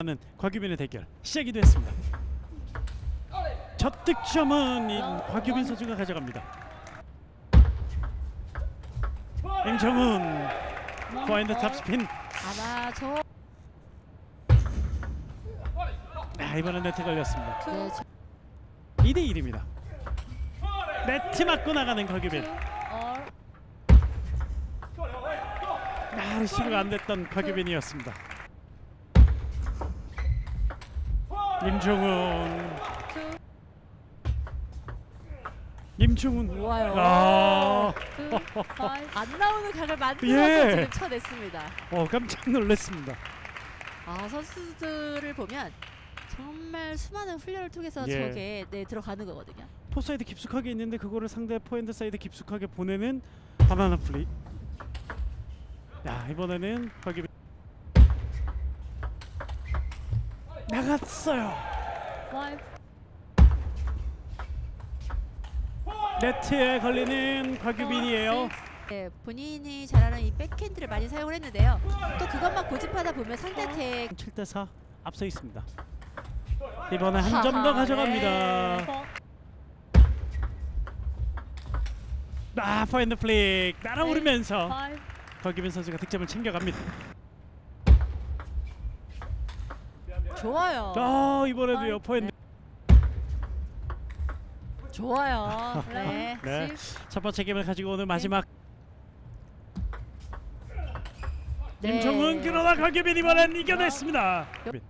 나가는 곽유빈의 대결 시작이 됐습니다. 첫 득점은 곽유빈 선수가 가져갑니다. 임정훈 포핸드 탑스핀. 이번엔 네트 걸렸습니다. 2대1입니다. 네트 맞고 나가는 곽유빈. 리시브가 안 됐던 곽유빈이었습니다. 임종훈 좋아요. 안 나오는 각을 만들어서 지금 쳐냈습니다. 깜짝 놀랐습니다. 선수들을 보면 정말 수많은 훈련을 통해서 저게 들어가는 거거든요. 포사이드 깊숙하게 있는데 그거를 상대 포핸드 사이드 깊숙하게 보내는 바나나 플레이. 이번에는 곽유빈 나갔어요. 네트에 걸리는 곽유빈이에요. 본인이 잘하는 이 백핸드를 많이 사용을 했는데요. 또 그것만 고집하다 보면 상대 7대4 앞서 있습니다. 이번에 한 점 더 가져갑니다. 포핸드 플릭 날아오르면서 곽유빈 선수가 득점을 챙겨갑니다. 좋아요. 이번에도요 포핸드. 좋아요. 첫 번째 게임을 가지고 오는 마지막. 임정훈 그러나 곽유빈 이번엔 이겨냈습니다.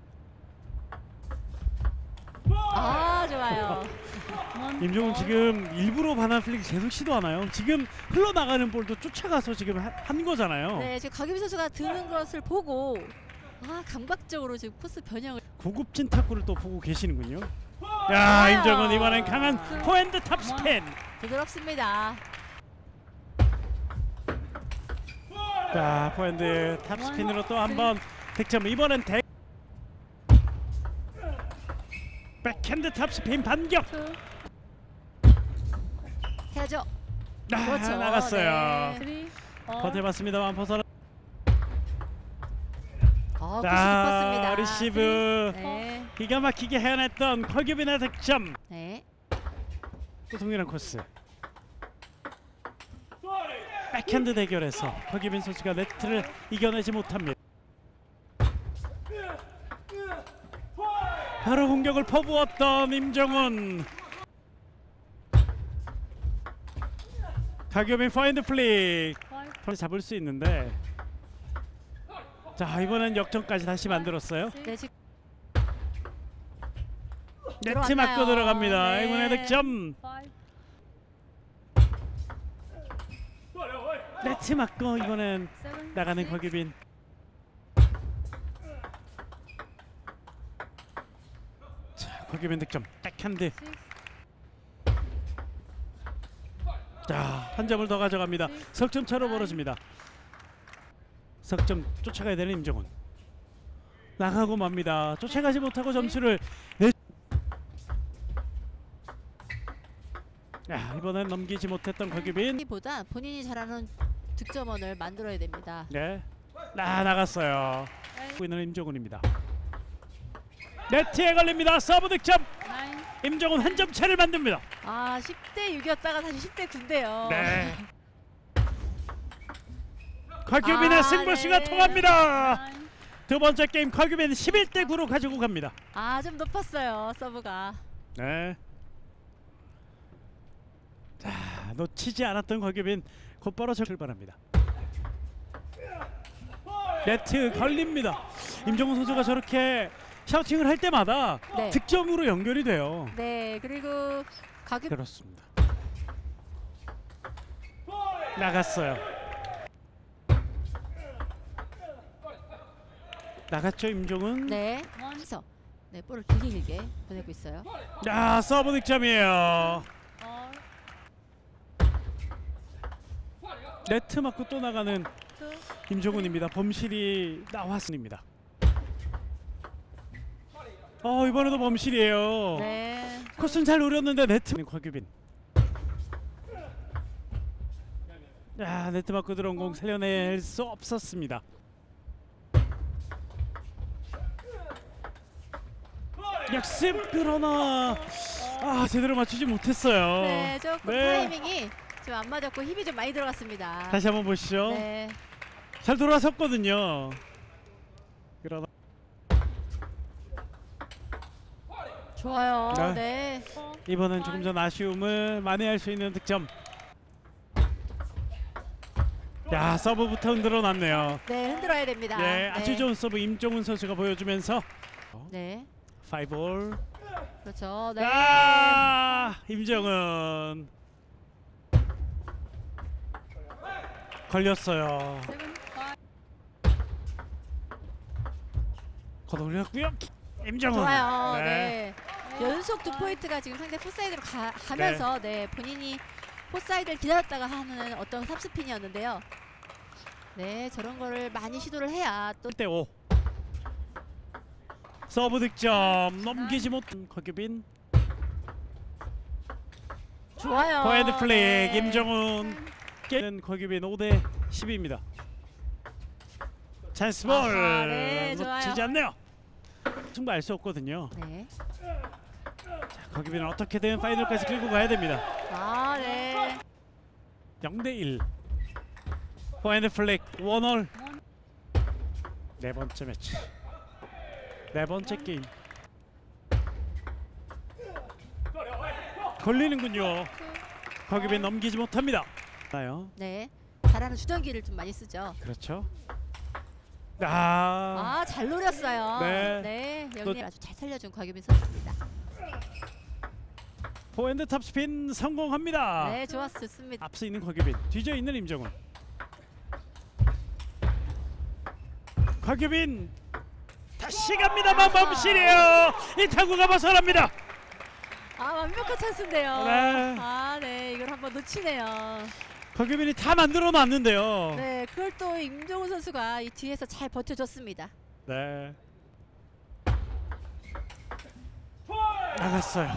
좋아요. 임정훈 지금 일부러 바나나 플릭 계속 시도하나요? 지금 흘러나가는 볼도 쫓아가서 지금 한 거잖아요. 지금 곽유빈 선수가 드는 것을 보고 감각적으로 지금 코스 변형을. 고급진 탁구를 또 보고 계시는군요. 임정훈 이번엔 강한 포핸드 탑스핀. 부드럽습니다. 포핸드 탑스핀으로 또 한번 득점. 이번엔 백핸드 탑스핀 반격. 해야죠. 나갔어요. 버텨봤습니다만 벗어나. 좋았습니다. 리시브 기가 막히게 해냈던 곽유빈의 득점. 또 동일한 코스. 백핸드 대결에서 곽유빈 선수가 네트를 이겨내지 못합니다. 바로 공격을 퍼부었던 임정훈. 곽유빈 포핸드 플릭. 잡을 수 있는데 이번엔 역전까지 다시 만들었어요. 네트 맞고 들어갑니다. 이번에 득점. 네트 맞고 이번엔 나가는 곽유빈. 곽유빈 득점. 백핸드. 한 점을 더 가져갑니다. 석점 차로 벌어집니다. 석점 쫓아가야 되는 임정훈. 나가고 맙니다. 쫓아가지 못하고 점수를 이번엔 넘기지 못했던 곽유빈. 보다 본인이 잘하는 득점원을 만들어야 됩니다. 나갔어요. 하고 있는 임정훈입니다. 네트에 걸립니다. 서브 득점. 임정훈 한 점 차를 만듭니다. 10대 6이었다가 다시 10대 9인데요. 곽유빈의 승부수가 통합니다. 두 번째 게임 곽유빈 11대 9로 가지고 갑니다. 좀 높았어요 서브가. 놓치지 않았던 곽유빈 곧바로 출발합니다. 네트 걸립니다. 임정훈 선수가 저렇게 샤우팅을 할 때마다 득점으로 연결이 돼요. 그리고 그렇습니다. 나갔어요. 나갔죠 임정훈. 그래서 볼을 길게 보내고 있어요. 서브 득점이에요. 네트 맞고 또 나가는 임정훈입니다. 범실이 나왔습니다. 이번에도 범실이에요. 코스는 잘 노렸는데 네트. 곽유빈. 네트 맞고 들어온 공 살려낼 수 없었습니다. 역습 그러나 제대로 맞추지 못했어요. 네, 조금 네. 타이밍이 좀 안 맞았고 힘이 좀 많이 들어갔습니다. 다시 한번 보시죠. 네. 잘 돌아섰거든요. 그러나 좋아요. 네. 네. 이번엔 조금 전 아쉬움을 만회할 수 있는 득점. 야, 서브부터 흔들어 놨네요. 네, 흔들어야 됩니다. 네, 아주 좋은 서브 임종훈 선수가 보여주면서 네. 5올. 그렇죠. 네. 임종훈 걸렸어요. 걷어올렸고요. 임종훈. 좋아요. 네. 연속 2포인트가 지금 상대 포사이드로 가면서 네, 본인이 포사이드를 기다렸다가 하는 어떤 탑스핀이었는데요. 네, 저런 거를 많이 시도를 해야 또 1대5 서브 득점 넘기지 못한 곽유빈. 좋아요. 포핸드 플릭 네. 임종훈 깨는 곽유빈 5대 10입니다. 찬스볼 아하, 네, 놓치지 좋아요. 않네요. 충분히 알 수 없거든요. 네. 곽유빈은 어떻게든 파이널까지 끌고 가야 됩니다. 네. 0대1 포핸드 플릭 원홀. 네 번째 매치, 네 번째 게임. 걸리는군요. 곽유빈 넘기지 못합니다. 나요. 네. 잘하는 주전기를 좀 많이 쓰죠. 그렇죠. 잘 노렸어요. 네. 네. 또- 여기 아주 잘 살려준 곽유빈 선수입니다. 포핸드 탑스핀 성공합니다. 네, 좋습니다. 앞서 있는 곽유빈, 뒤져 있는 임종훈. 곽유빈 다시 갑니다만 멈시네요. 이 타구가 벗어납니다. 완벽한 찬스인데요. 네. 네, 이걸 한번 놓치네요. 곽유빈이 다 만들어 놨는데요. 네, 그걸 또 임종훈 선수가 이 뒤에서 잘 버텨줬습니다. 네. 나갔어요.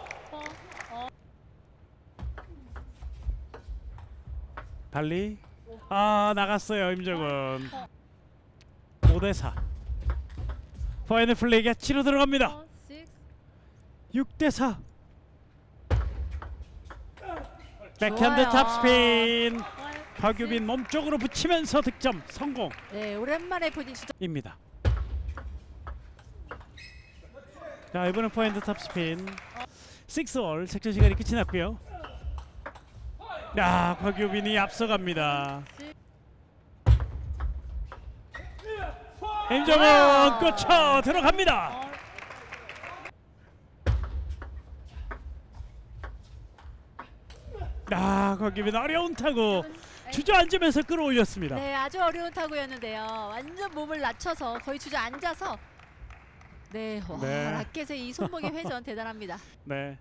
발리. 나갔어요 임종훈. 5대4 포핸드 플레이가 치러 들어갑니다. 6대4 백핸드 좋아요. 탑스핀. 곽유빈 몸쪽으로 붙이면서 득점 성공. 네, 오랜만에 본인 주전. 입니다. 자, 이번엔 포핸드 탑스핀 6월 색전 시간이 끝이 났고요. 곽유빈이 앞서갑니다. 임종훈 꽂혀 들어갑니다. 곽유빈 어려운 타구 주저앉으면서 끌어올렸습니다. 네, 아주 어려운 타구였는데요. 완전 몸을 낮춰서 거의 주저앉아서 네, 와, 네. 라켓의 이 손목의 회전 대단합니다. 네.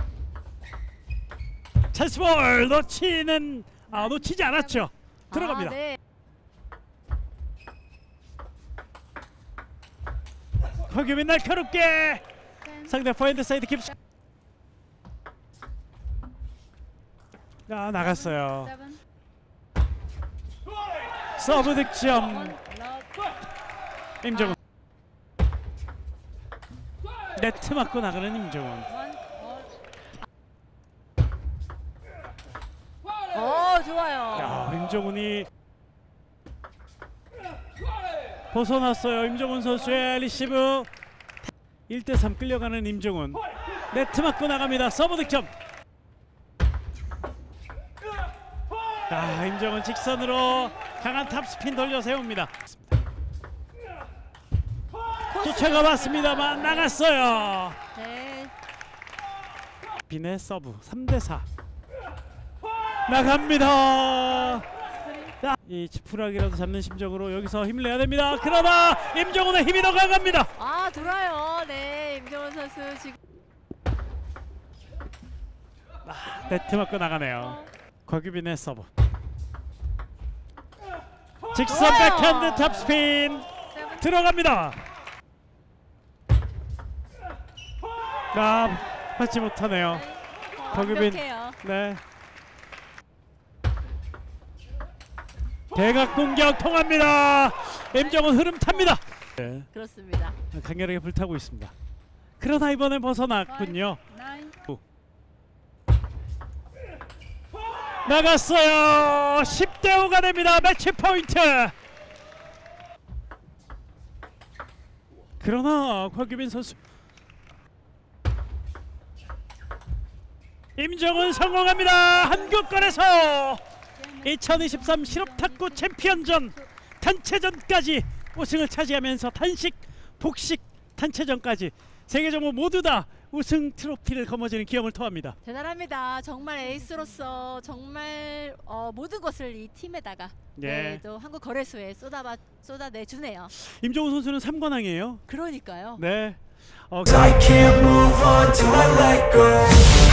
찬스볼 놓치지 않았죠. 들어갑니다. 네. 곽유빈 날카롭게 상대 포핸드 사이드 킵. 나갔어요. 서브 득점 임종훈. 네트 맞고 나가는 임종훈. 좋아요. 임종훈이 벗어났어요. 임종훈 선수의 리시브. 1대3 끌려가는 임종훈. 네트 맞고 나갑니다. 서브 득점. 임종훈 직선으로 강한 탑스핀 돌려 세웁니다. 쫓아가 봤습니다만 나갔어요. 네. 빈의 서브 3대4 나갑니다. 이 지푸라기라도 잡는 심정으로 여기서 힘을 내야 됩니다. 그러나 임종훈의 힘이 더 강합니다. 돌아요. 네, 임종훈 선수 지금 네트 맞고 나가네요. 곽유빈의 서브 직선 백핸드 탑스핀 들어갑니다. 받지 못하네요. 곽유빈. 완벽해요. 네. 대각 공격 통합니다. 임종훈 흐름 탑니다. 네. 그렇습니다. 강렬하게 불타고 있습니다. 그러나 이번에 벗어났군요. 나갔어요. 10대5가 됩니다. 매치 포인트. 그러나 곽유빈 선수 임정훈 성공합니다. 한국권에서 2023 실업탁구 챔피언전 단체전까지 우승을 차지하면서 단식, 복식, 단체전까지 세계 종목 모두 다 우승 트로피를 거머쥐는 기염을 토합니다. 대단합니다. 정말 에이스로서 정말 모든 것을 이 팀에다가 네, 또 한국 거래소에 쏟아내주네요. 임정훈 선수는 3관왕이에요. 그러니까요. 네. I can't move on till I let go.